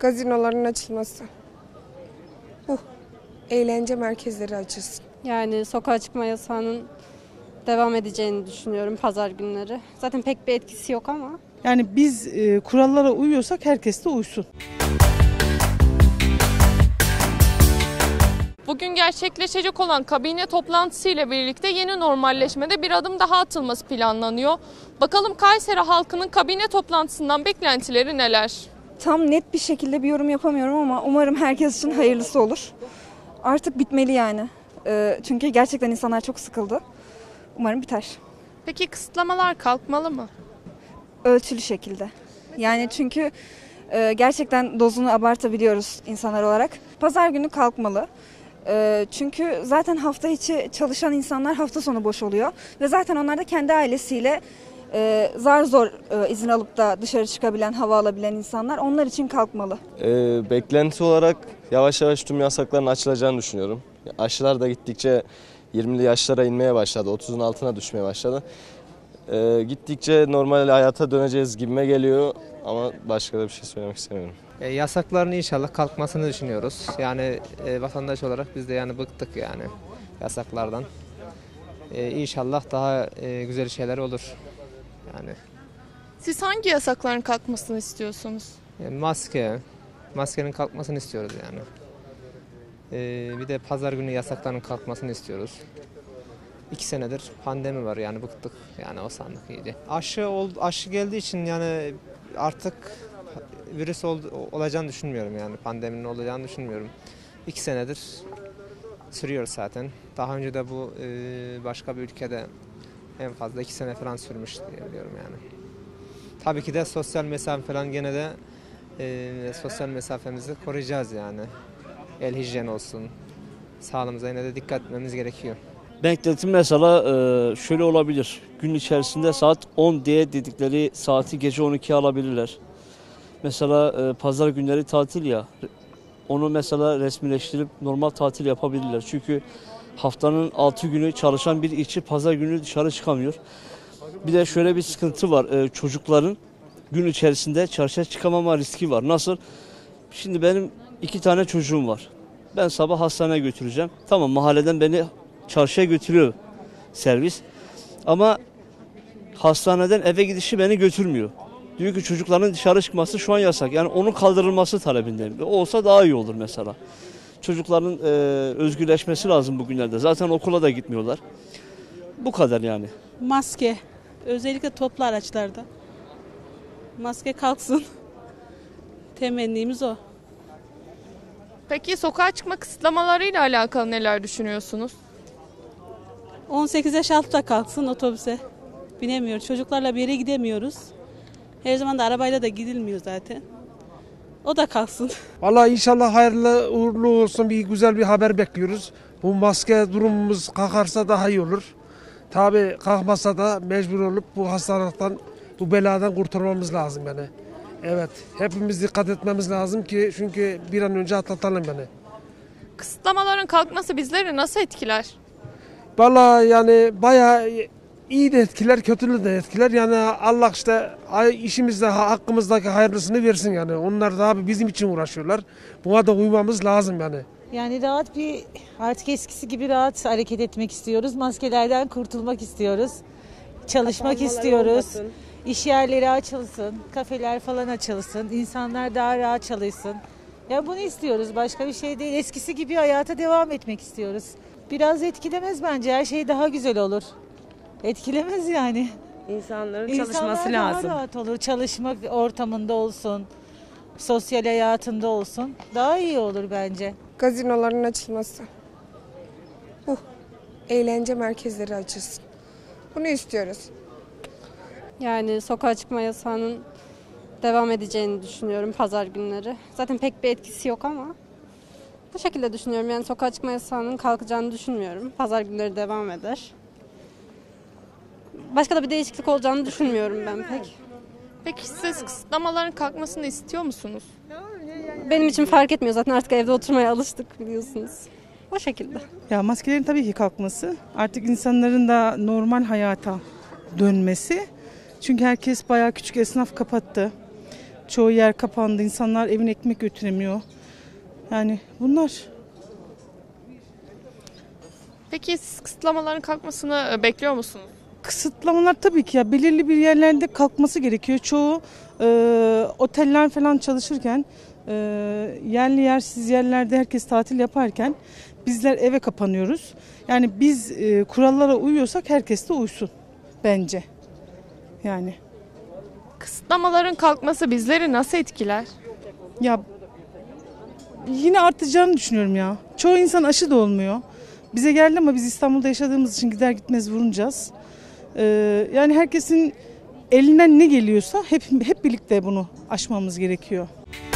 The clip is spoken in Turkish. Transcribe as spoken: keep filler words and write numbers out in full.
Gazinoların açılması. Bu. Eğlence merkezleri açılsın. Yani sokağa çıkma yasağının devam edeceğini düşünüyorum pazar günleri. Zaten pek bir etkisi yok ama. Yani biz e, kurallara uyuyorsak herkes de uysun. Bugün gerçekleşecek olan kabine toplantısıyla birlikte yeni normalleşmede bir adım daha atılması planlanıyor. Bakalım Kayseri halkının kabine toplantısından beklentileri neler? Tam net bir şekilde bir yorum yapamıyorum ama umarım herkes için hayırlısı olur. Artık bitmeli yani. Ee, çünkü gerçekten insanlar çok sıkıldı. Umarım biter. Peki kısıtlamalar kalkmalı mı? Ölçülü şekilde. Yani çünkü e, gerçekten dozunu abartabiliyoruz insanlar olarak. Pazar günü kalkmalı. E, çünkü zaten hafta içi çalışan insanlar hafta sonu boş oluyor. Ve zaten onlar da kendi ailesiyle e, zar zor e, izin alıp da dışarı çıkabilen, hava alabilen insanlar. Onlar için kalkmalı. E, beklenti olarak yavaş yavaş tüm yasakların açılacağını düşünüyorum. Aşılar da gittikçe yirmili yaşlara inmeye başladı, otuzun altına düşmeye başladı. Ee, gittikçe normal hayata döneceğiz gibime geliyor ama başka da bir şey söylemek istemiyorum. E, yasakların inşallah kalkmasını düşünüyoruz. Yani e, vatandaş olarak biz de yani bıktık yani yasaklardan. E, İnşallah daha e, güzel şeyler olur. Yani. Siz hangi yasakların kalkmasını istiyorsunuz? E, maske, maskenin kalkmasını istiyoruz yani. E, bir de pazar günü yasakların kalkmasını istiyoruz. İki senedir pandemi var yani bıktık yani o sandık iyice. Aşı, ol, aşı geldiği için yani artık virüs ol, olacağını düşünmüyorum yani pandeminin olacağını düşünmüyorum. İki senedir sürüyor zaten. Daha önce de bu e, başka bir ülkede en fazla iki sene falan sürmüş diye biliyorum yani. Tabii ki de sosyal mesafe falan gene de e, sosyal mesafemizi koruyacağız yani. El hijyen olsun. Sağlığımıza yine de dikkat etmemiz gerekiyor. Beklentim mesela şöyle olabilir. Gün içerisinde saat on diye dedikleri saati gece on ikiye alabilirler. Mesela pazar günleri tatil ya. Onu mesela resmileştirip normal tatil yapabilirler. Çünkü haftanın altı günü çalışan bir işçi pazar günü dışarı çıkamıyor. Bir de şöyle bir sıkıntı var. Çocukların gün içerisinde çarşıya çıkamama riski var. Nasıl? Şimdi benim iki tane çocuğum var. Ben sabah hastaneye götüreceğim. Tamam, mahalleden beni çarşıya götürüyor servis. Ama hastaneden eve gidişi beni götürmüyor. Diyor ki çocukların dışarı çıkması şu an yasak. Yani onun kaldırılması talebindeyim. O olsa daha iyi olur mesela. Çocukların e, özgürleşmesi lazım bugünlerde. Zaten okula da gitmiyorlar. Bu kadar yani. Maske. Özellikle toplu araçlarda. Maske kalksın. Temennimiz o. Peki sokağa çıkma kısıtlamalarıyla alakalı neler düşünüyorsunuz? on sekiz yaş altı da kalksın otobüse. Binemiyoruz. Çocuklarla bir yere gidemiyoruz. Her zaman da arabayla da gidilmiyor zaten. O da kalksın. Vallahi inşallah hayırlı uğurlu olsun, bir güzel bir haber bekliyoruz. Bu maske durumumuz kalkarsa daha iyi olur. Tabii kalkmasa da mecbur olup bu hastalıktan, bu beladan kurtulmamız lazım yani. Evet, hepimiz dikkat etmemiz lazım ki çünkü bir an önce atlatalım yani. Kısıtlamaların kalkması bizleri nasıl etkiler? Vallahi yani bayağı iyi de etkiler, kötü de etkiler. Yani Allah işte işimizde, hakkımızdaki hayırlısını versin yani. Onlar da abi bizim için uğraşıyorlar. Buna da uymamız lazım yani. Yani rahat bir, artık eskisi gibi rahat hareket etmek istiyoruz. Maskelerden kurtulmak istiyoruz. Çalışmak Kapanmalar istiyoruz. Olmasın. İş yerleri açılsın, kafeler falan açılsın, insanlar daha rahat çalışsın. Ya bunu istiyoruz, başka bir şey değil. Eskisi gibi hayata devam etmek istiyoruz. Biraz etkilemez bence, her şey daha güzel olur. Etkilemez yani. İnsanların İnsanlar çalışması daha lazım. rahat olur, çalışma ortamında olsun, sosyal hayatında olsun. Daha iyi olur bence. Gazinoların açılması. Bu. Eğlence merkezleri açılsın. Bunu istiyoruz. Yani sokağa çıkma yasağının devam edeceğini düşünüyorum pazar günleri. Zaten pek bir etkisi yok ama bu şekilde düşünüyorum. Yani sokağa çıkma yasağının kalkacağını düşünmüyorum. Pazar günleri devam eder. Başka da bir değişiklik olacağını düşünmüyorum ben pek. Peki siz kısıtlamaların kalkmasını istiyor musunuz? Benim için fark etmiyor. Zaten artık evde oturmaya alıştık biliyorsunuz. O şekilde. Ya maskelerin tabii ki kalkması. Artık insanların da normal hayata dönmesi. Çünkü herkes bayağı küçük esnaf kapattı. Çoğu yer kapandı. İnsanlar evine ekmek götüremiyor. Yani bunlar. Peki siz kısıtlamaların kalkmasını e, bekliyor musunuz? Kısıtlamalar tabii ki ya belirli bir yerlerde kalkması gerekiyor. Çoğu e, oteller falan çalışırken, e, yerli yersiz yerlerde herkes tatil yaparken bizler eve kapanıyoruz. Yani biz e, kurallara uyuyorsak herkes de uysun bence. Yani. Kısıtlamaların kalkması bizleri nasıl etkiler? Ya yine artacağını düşünüyorum ya. Çoğu insan aşı da olmuyor. Bize geldi ama biz İstanbul'da yaşadığımız için gider gitmez vurunacağız. Ee, yani herkesin elinden ne geliyorsa hep hep birlikte bunu aşmamız gerekiyor.